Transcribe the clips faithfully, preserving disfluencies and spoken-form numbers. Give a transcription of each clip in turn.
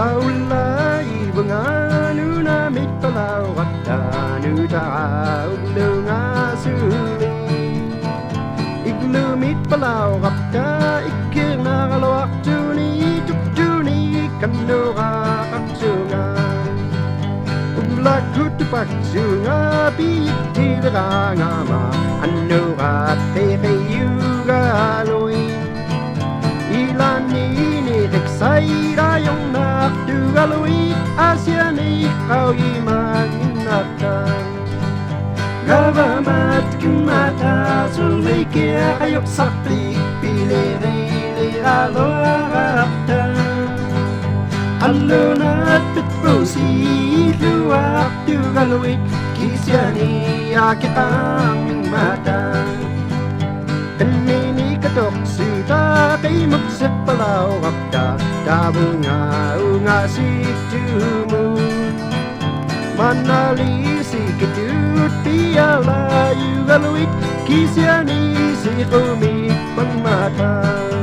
Aulai banganu na mitpalaw Kadanu taog lunga suli Iglumit palaw kapta ikir na kalawak tuni Tukjuni kanura kaksungan Umlak kutupak sunga Biitira ngama Anura teke yuga aloy Ilan ini reksaira yung nakdugaloy Asya ni ikaw imaginatan Gavamat Tinkimata Sulay kaya kayok saklik Pilirili alo araptan Alunat pitpusi Luwak dugaloy Kisya ni akit aming mata Kanini katok suta Kay magsipalaw kapta Dabunga unga si tumun Manali si kitut Piala yugaluit Kisyani si kumik pangmata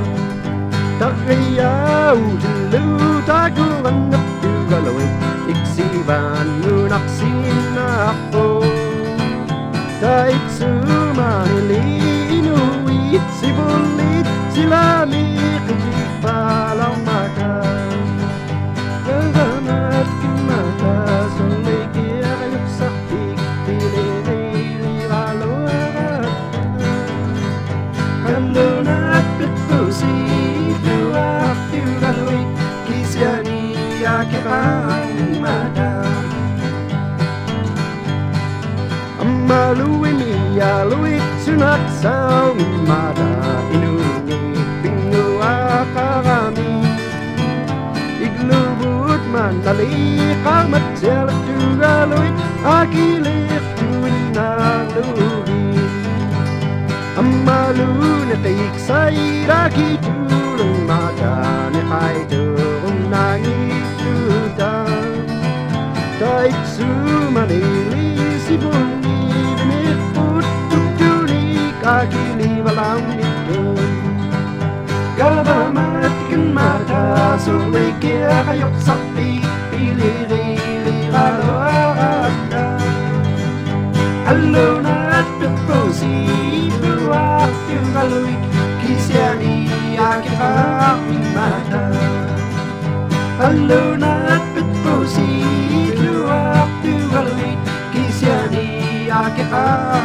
Takriyaw dulu Taguan at yugaluit Iksiban ngunak sinako Daik sumanili Inuit si bulit Sila mikikik palang mata Gavamat Tinkimata Sulay kaya kayok saktik Pilirili alo araptan Kalunat pitpusi Luwak dugaloy Kisya ni akit aming mata Amaluwi miyaluwi Sunak sa mata Inungi pingu akarami Iglubut mandali Kamat siyalat dugaloy Akilik tuwin na lugi Amalu na taik say Raki tulong mata Ni kay turong nangitutan Taik sumanili Si bunyi biniput Tukjuni kakili walang nitun Gavamat Tinkimata Sulay kaya kayok sakti Pilirili alo araptan Alunat pitpusi Luwak dugaloy Kisya ni akit aming mata Alunat pitpusi Luwak dugaloy Kisya ni akit aming